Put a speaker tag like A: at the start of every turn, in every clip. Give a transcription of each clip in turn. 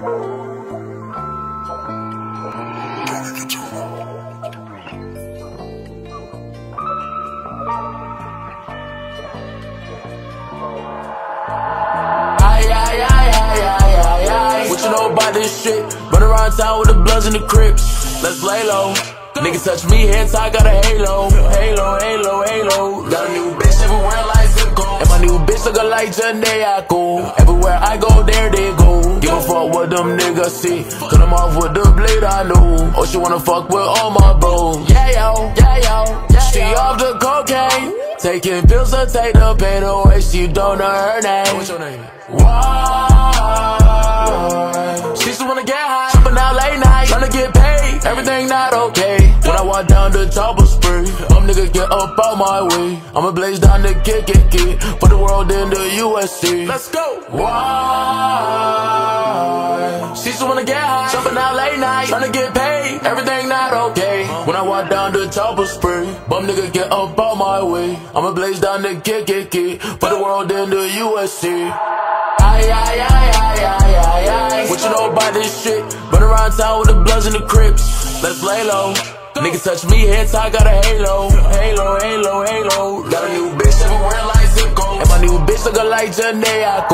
A: What you know about this shit? Run around town with the Bloods and the Crips. Let's lay low. Niggas touch me, hands I got a halo. Halo, halo, halo. Got a new bitch everywhere like zip code. And my new bitch lookin' like Janae Aiko. Everywhere I go, there they go. Give a fuck what them niggas see. Cut them off with the blade I know. Oh, she wanna fuck with all my bros. Yeah, yo, yeah, yo. She off the cocaine. Taking pills to take the pain away. She don't know her name. What's your name? Why? She just wanna get high. Shopping out late night. Tryna get paid. Everything not okay. When I walk down the chopper spree, nigga get up out my way. I'ma blaze down the kick. Put the world in the USC. Let's go. Why? She just wanna get high. Shopping out late night. Tryna get paid. Everything not okay. When I walk down the chopper spree, nigga get up out my way. I'ma blaze down the kick. Put the world in the USC. What you know about this shit? Run around town with the Bloods and the Crips. Let's lay low. Niggas touch me, hands I got a halo. Halo, halo, halo. Got a new bitch everywhere like zip code. And my new bitch lookin' like Janae Aiko.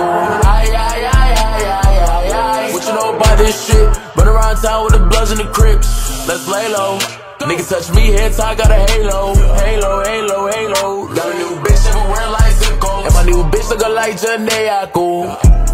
A: What you know about this shit? Run around town with the Bloods and the Crips. Let's lay low. Niggas touch me, hands I got a halo. Halo, halo, halo. Got a new bitch everywhere like zip code. And my new bitch lookin' like Janae Aiko.